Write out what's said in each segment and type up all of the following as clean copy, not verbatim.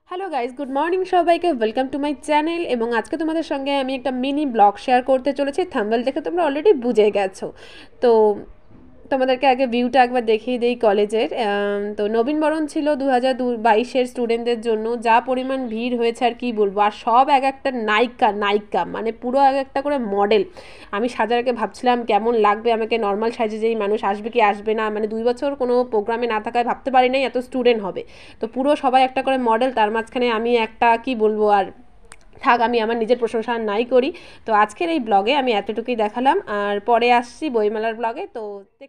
Hello guys, good morning সবাইকে। Welcome to my channel. এবং আজকে তোমাদের সঙ্গে আমি একটা মিনি ব্লগ শেয়ার করতে চলেছি। থাম্বনেল দেখে তোমরা অলরেডি বুঝে গেছো। তো তোমাদেরকে আগে ভিউটা একবার দেখিয়ে দিই কলেজের। তো নবীনবরণ ছিল 2022-এর স্টুডেন্টদের জন্য। যা পরিমাণ ভিড় হয়েছে আর কি বলবো। আর সব এক একটা নায়িকা নায়িকা, মানে পুরো এক একটা করে মডেল। আমি সাজার আগে ভাবছিলাম কেমন লাগবে আমাকে নর্মাল সাজে, যেই মানুষ আসবে কি আসবে না, মানে 2 বছর কোনো প্রোগ্রামে না থাকায় ভাবতে পারি নাই এত স্টুডেন্ট হবে। তো পুরো সবাই একটা করে মডেল, তার মাঝখানে আমি একটা কি বলবো আর। থাক, আমি আমার নিজের প্রশংসা নাই করি। তো আজকের এই ব্লগে আমি এতটুকুই দেখালাম, আর পরে আসছি বইমেলার ব্লগে। তো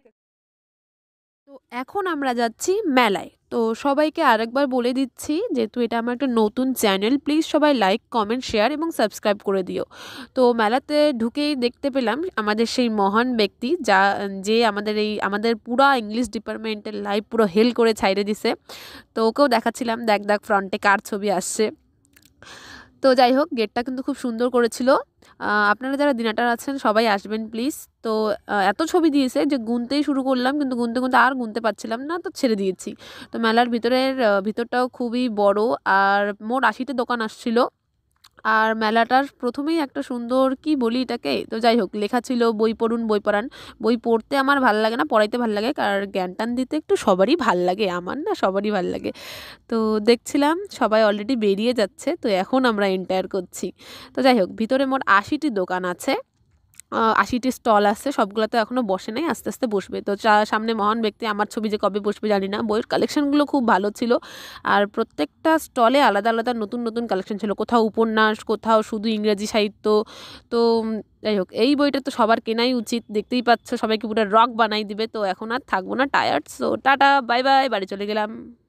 তো এখন আমরা যাচ্ছি মেলায়। তো সবাইকে আরেকবার বলে দিচ্ছি, যেহেতু এটা আমার একটা নতুন চ্যানেল, প্লিজ সবাই লাইক, কমেন্ট, শেয়ার এবং সাবস্ক্রাইব করে দিও। তো মেলাতে ঢুকেই দেখতে পেলাম আমাদের সেই মহান ব্যক্তি, যে আমাদের পুরা ইংলিশ ডিপার্টমেন্টের লাইভ পুরো হেল করে ছাইড়ে দিছে। তো ওকেও দেখাচ্ছিলাম, দেখ দেখ ফ্রন্টে কার ছবি আসছে। তো যাই হোক, গেটটা কিন্তু খুব সুন্দর করেছিল। আপনারা যারা দিনাটার আছেন সবাই আসবেন প্লিজ। তো এত ছবি দিয়েছে যে গুনতেই শুরু করলাম, কিন্তু গুনতে গুনতে আর গুনতে পারছিলাম না, তো ছেড়ে দিয়েছি। তো মেলার ভিতরটাও খুবই বড়, আর মোট 80টা দোকান আসছিল। আর মেলাটার প্রথমেই একটা সুন্দর কি বলি এটাকে, তো যাই হোক, লেখা ছিল বই পড়ুন বই পড়ান। বই পড়তে আমার ভাল লাগে না, পড়াইতে ভাল লাগে, কারণ জ্ঞান টান দিতে একটু সবারই ভাল লাগে, আমার না সবারই ভাল লাগে। তো দেখছিলাম সবাই অলরেডি বেরিয়ে যাচ্ছে, তো এখন আমরা এন্টার করছি। তো যাই হোক, ভিতরে মোট 80টি দোকান আছে, 80টি স্টল আছে। সবগুলোতে এখনও বসে নাই, আস্তে আস্তে বসবে। তো সামনে মহান ব্যক্তি, আমার ছবি যে কবে বসবে জানি না। বইয়ের কালেকশনগুলো খুব ভালো ছিল, আর প্রত্যেকটা স্টলে আলাদা আলাদা নতুন নতুন কালেকশন ছিল। কোথাও উপন্যাস, কোথাও শুধু ইংরেজি সাহিত্য। তো যাই হোক, এই বইটা তো সবার কেনাই উচিত, দেখতেই পাচ্ছ সবাইকে পুরো রক বানাই দিবে। তো এখন আর থাকবো না, tired. So tata, bye bye, বাড়ি চলে গেলাম।